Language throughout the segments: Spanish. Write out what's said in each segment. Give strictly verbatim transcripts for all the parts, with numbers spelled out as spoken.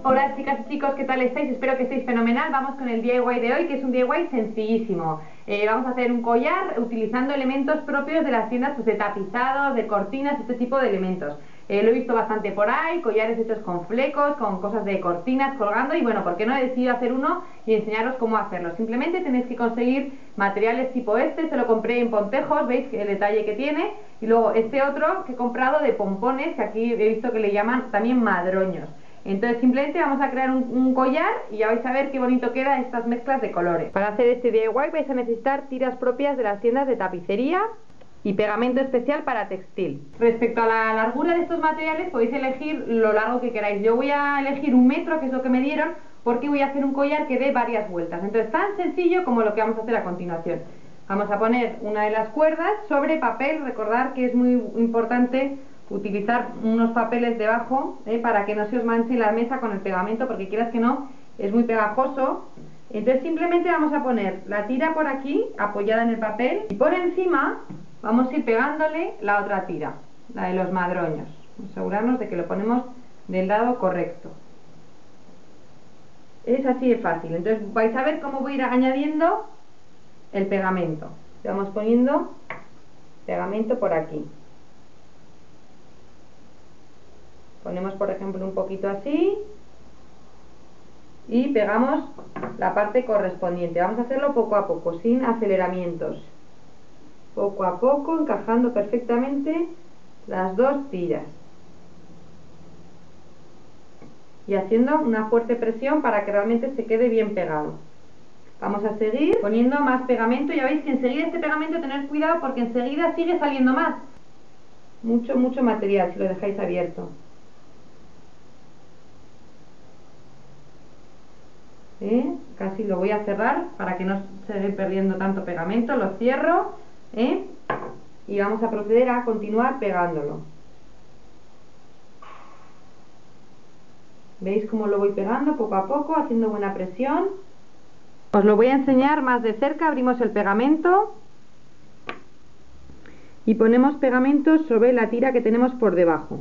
Hola chicas y chicos, ¿qué tal estáis? Espero que estéis fenomenal. Vamos con el D I Y de hoy, que es un D I Y sencillísimo. Eh, vamos a hacer un collar utilizando elementos propios de las tiendas, pues, de tapizados, de cortinas, este tipo de elementos. Eh, lo he visto bastante por ahí, collares hechos con flecos, con cosas de cortinas colgando, y bueno, ¿por qué no he decidido hacer uno y enseñaros cómo hacerlo? Simplemente tenéis que conseguir materiales tipo este, se lo compré en Pontejos, veis el detalle que tiene, y luego este otro que he comprado de pompones, que aquí he visto que le llaman también madroños. Entonces simplemente vamos a crear un, un collar y ya vais a ver qué bonito quedan estas mezclas de colores. Para hacer este D I Y vais a necesitar tiras propias de las tiendas de tapicería y pegamento especial para textil. Respecto a la largura de estos materiales podéis elegir lo largo que queráis. Yo voy a elegir un metro, que es lo que me dieron, porque voy a hacer un collar que dé varias vueltas. Entonces tan sencillo como lo que vamos a hacer a continuación. Vamos a poner una de las cuerdas sobre papel. Recordad que es muy importante utilizar unos papeles debajo, ¿eh? para que no se os manche la mesa con el pegamento, porque quieras que no, es muy pegajoso. Entonces simplemente vamos a poner la tira por aquí, apoyada en el papel, y por encima vamos a ir pegándole la otra tira, la de los madroños. Vamos a asegurarnos de que lo ponemos del lado correcto. Es así de fácil. Entonces vais a ver cómo voy a ir añadiendo el pegamento. Vamos poniendo pegamento por aquí. Ponemos, por ejemplo, un poquito así y pegamos la parte correspondiente. Vamos a hacerlo poco a poco, sin aceleramientos. Poco a poco, encajando perfectamente las dos tiras. Y haciendo una fuerte presión para que realmente se quede bien pegado. Vamos a seguir poniendo más pegamento. Ya veis que enseguida este pegamento, tened cuidado porque enseguida sigue saliendo más. Mucho, mucho material si lo dejáis abierto. ¿Eh? Casi lo voy a cerrar para que no se vaya perdiendo tanto pegamento. Lo cierro, ¿eh? Y vamos a proceder a continuar pegándolo. ¿Veis cómo lo voy pegando poco a poco, haciendo buena presión? Os lo voy a enseñar más de cerca. Abrimos el pegamento y ponemos pegamento sobre la tira que tenemos por debajo.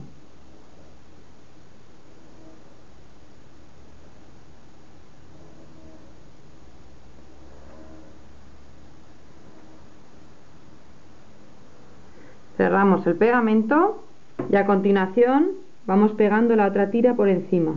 Cerramos el pegamento y a continuación vamos pegando la otra tira por encima.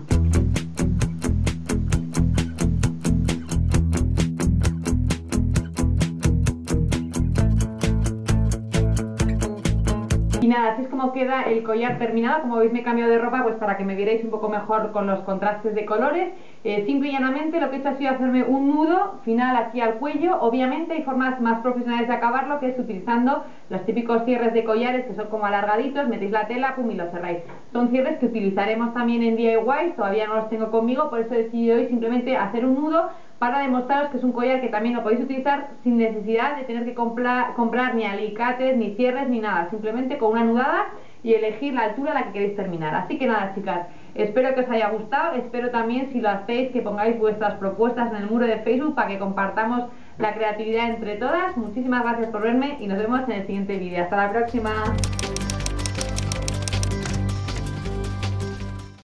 Y nada, así es como queda el collar terminado. Como veis, me he cambiado de ropa pues para que me vierais un poco mejor con los contrastes de colores. Eh, simple y llanamente lo que he hecho ha sido hacerme un nudo final aquí al cuello. Obviamente hay formas más profesionales de acabarlo, que es utilizando los típicos cierres de collares que son como alargaditos, metéis la tela, pum, y lo cerráis. Son cierres que utilizaremos también en D I Y, todavía no los tengo conmigo, por eso he decidido hoy simplemente hacer un nudo para demostraros que es un collar que también lo podéis utilizar sin necesidad de tener que comprar, comprar ni alicates, ni cierres, ni nada, simplemente con una nudada y elegir la altura a la que queréis terminar. Así que nada, chicas, espero que os haya gustado. Espero también, si lo hacéis, que pongáis vuestras propuestas en el muro de Facebook para que compartamos la creatividad entre todas. Muchísimas gracias por verme y nos vemos en el siguiente vídeo. Hasta la próxima.